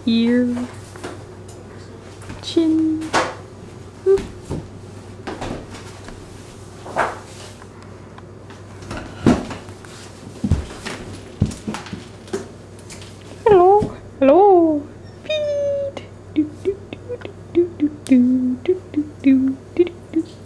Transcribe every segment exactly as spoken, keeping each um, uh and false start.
ear, chin. Oop. Hello, hello. Feed. Do, do, do, do, do, do, do, do, do, do, do.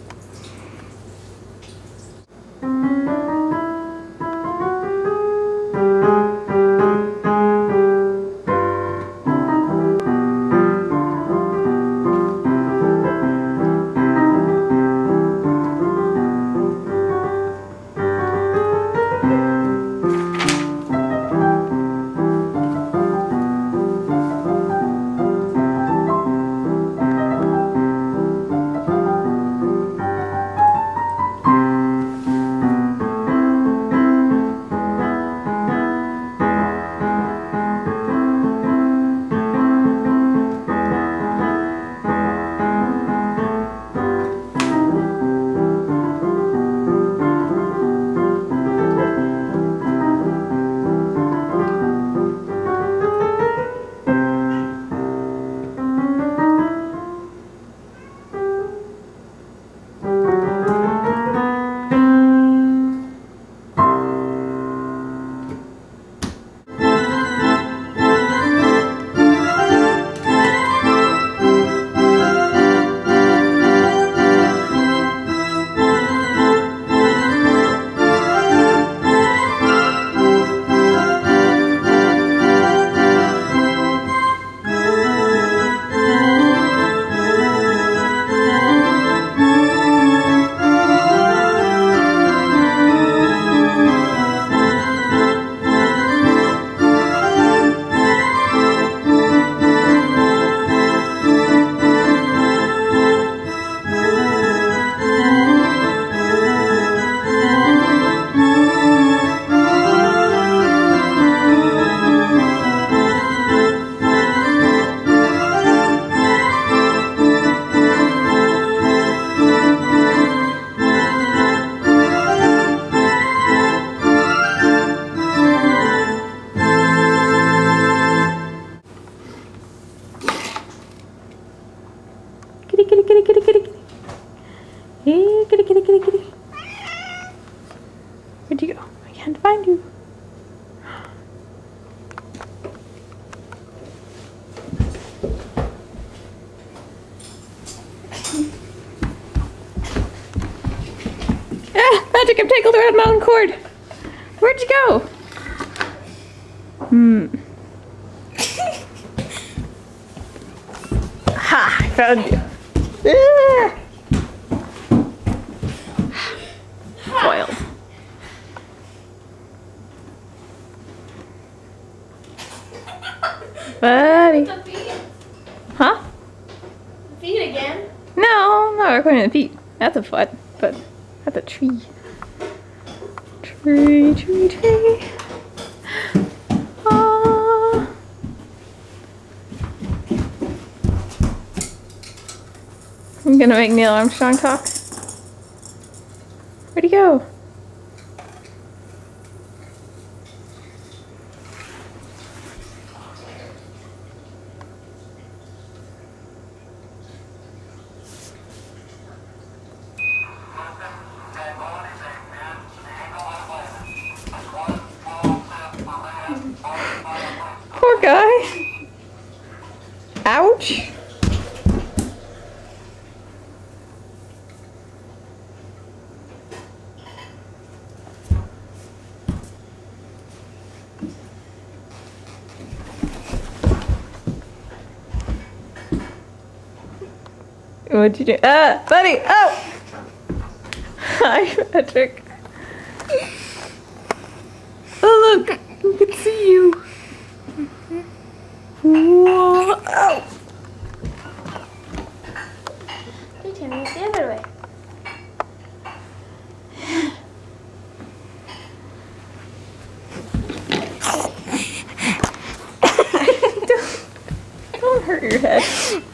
Kitty, kitty, kitty, kitty, kitty, kitty. Hey, kitty, kitty, kitty, kitty. Where'd you go? I can't find you. Ah, Patrick, I'm tangled around my own cord. Where'd you go? Hmm. Ha! I found you. Ah. Foiled. Buddy. The feet. Huh? The feet again. No, not recording the feet. That's a foot, but that's a tree. Tree, tree, tree. Ah. I'm gonna make Neil Armstrong talk. Where'd he go? Poor guy. Ouch. What'd you do? Ah, buddy! Oh! Hi, Patrick. Oh, look! We can see you. Whoa! Oh! You're turning it the other way. don't, don't hurt your head.